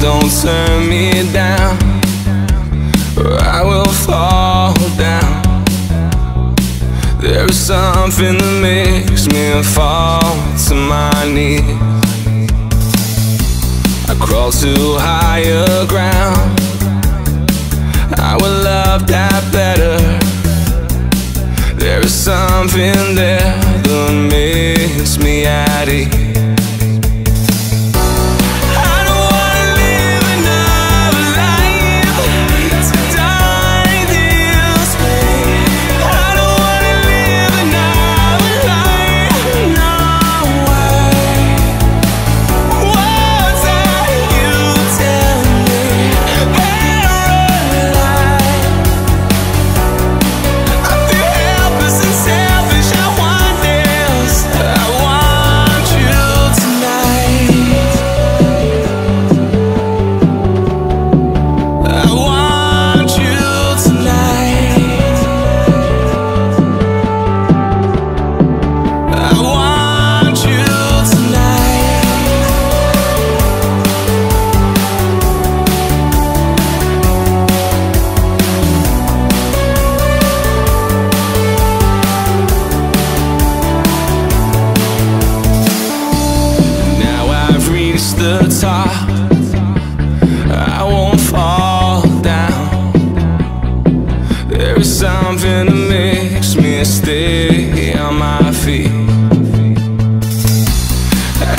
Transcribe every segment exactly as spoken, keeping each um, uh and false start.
don't turn me down, or I will fall down. There is something that makes me fall to my knees. I crawl to higher ground. I would love that better. There is something there that makes me at ease.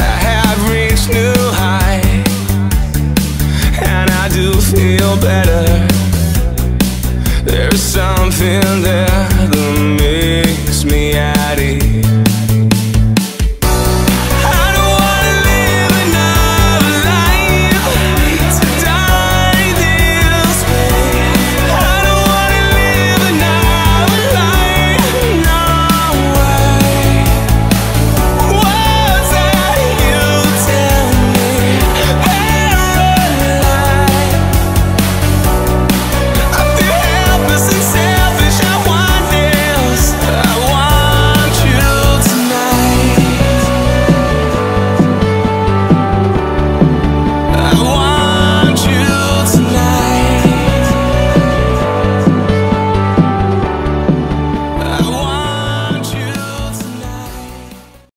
Better